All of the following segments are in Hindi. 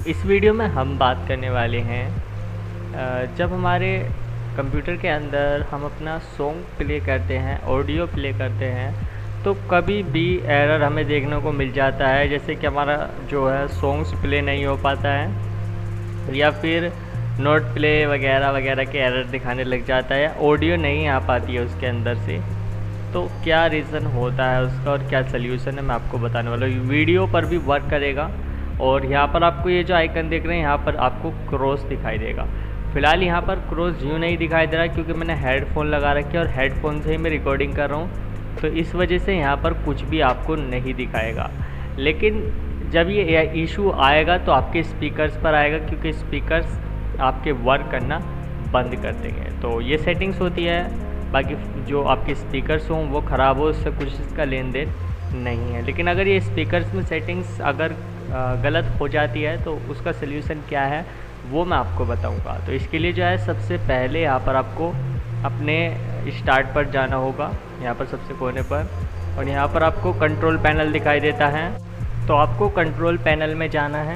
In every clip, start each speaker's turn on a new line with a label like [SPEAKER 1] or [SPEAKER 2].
[SPEAKER 1] इस वीडियो में हम बात करने वाले हैं जब हमारे कंप्यूटर के अंदर हम अपना सॉन्ग प्ले करते हैं, ऑडियो प्ले करते हैं, तो कभी भी एरर हमें देखने को मिल जाता है। जैसे कि हमारा जो है सॉन्ग्स प्ले नहीं हो पाता है या फिर नोट प्ले वगैरह वगैरह के एरर दिखाने लग जाता है, ऑडियो नहीं आ पाती है उसके अंदर से। तो क्या रीज़न होता है उसका और क्या सल्यूशन है, मैं आपको बताने वाला हूँ। वीडियो पर भी वर्क करेगा। और यहाँ पर आपको ये जो आइकन देख रहे हैं, यहाँ पर आपको क्रॉस दिखाई देगा। फ़िलहाल यहाँ पर क्रॉस यूँ नहीं दिखाई दे रहा क्योंकि मैंने हेडफोन लगा रखे और हेडफोन से ही मैं रिकॉर्डिंग कर रहा हूँ, तो इस वजह से यहाँ पर कुछ भी आपको नहीं दिखाएगा। लेकिन जब ये इशू आएगा तो आपके स्पीकर्स पर आएगा, क्योंकि स्पीकर्स आपके वर्क करना बंद कर देंगे। तो ये सेटिंग्स होती है। बाकी जो आपके स्पीकर्स हों वो ख़राब हो, उससे कुछ इसका लेन देन नहीं है। लेकिन अगर ये स्पीकर्स में सेटिंग्स अगर गलत हो जाती है तो उसका सल्यूशन क्या है वो मैं आपको बताऊंगा। तो इसके लिए जो है सबसे पहले यहाँ पर आपको अपने स्टार्ट पर जाना होगा, यहाँ पर सबसे कोने पर, और यहाँ पर आपको कंट्रोल पैनल दिखाई देता है। तो आपको कंट्रोल पैनल में जाना है।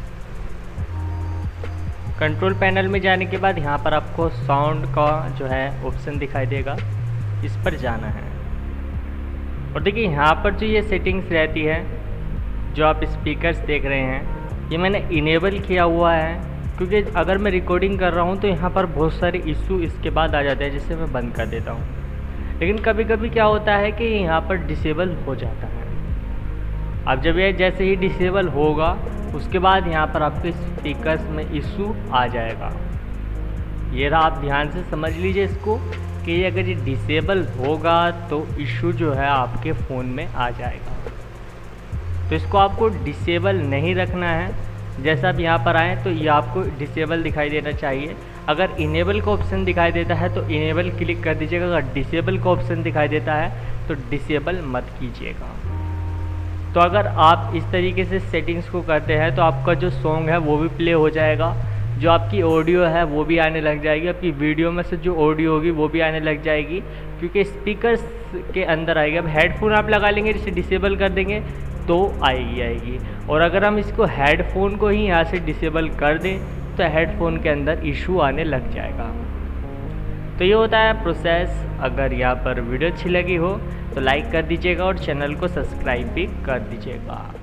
[SPEAKER 1] कंट्रोल पैनल में जाने के बाद यहाँ पर आपको साउंड का जो है ऑप्शन दिखाई देगा, इस पर जाना है। और देखिए यहाँ पर जो ये सेटिंग्स रहती है, जो आप स्पीकर्स देख रहे हैं, ये मैंने इनेबल किया हुआ है, क्योंकि अगर मैं रिकॉर्डिंग कर रहा हूँ तो यहाँ पर बहुत सारे इशू इसके बाद आ जाते हैं, जिससे मैं बंद कर देता हूँ। लेकिन कभी कभी क्या होता है कि यहाँ पर डिसेबल हो जाता है। अब जब ये जैसे ही डिसेबल होगा उसके बाद यहाँ पर आपके स्पीकर्स में इशू आ जाएगा। ये रहा, आप ध्यान से समझ लीजिए इसको कि अगर ये डिसेबल होगा तो इशू जो है आपके फ़ोन में आ जाएगा। तो इसको आपको डिसेबल नहीं रखना है। जैसा आप यहाँ पर आएँ तो ये आपको डिसेबल दिखाई देना चाहिए। अगर इनेबल का ऑप्शन दिखाई देता है तो इनेबल क्लिक कर दीजिएगा। अगर डिसेबल का ऑप्शन दिखाई देता है तो डिसेबल मत कीजिएगा। तो अगर आप इस तरीके से सेटिंग्स को करते हैं तो आपका जो सॉन्ग है वो भी प्ले हो जाएगा, जो आपकी ऑडियो है वो भी आने लग जाएगी, आपकी वीडियो में से जो ऑडियो होगी वो भी आने लग जाएगी, क्योंकि स्पीकर्स के अंदर आएगी। अब हेडफोन आप लगा लेंगे, जिसे डिसेबल कर देंगे तो आएगी। और अगर हम इसको हेडफोन को ही यहाँ से डिसेबल कर दें तो हेडफोन के अंदर इशू आने लग जाएगा। तो ये होता है प्रोसेस। अगर यहाँ पर वीडियो अच्छी लगी हो तो लाइक कर दीजिएगा और चैनल को सब्सक्राइब भी कर दीजिएगा।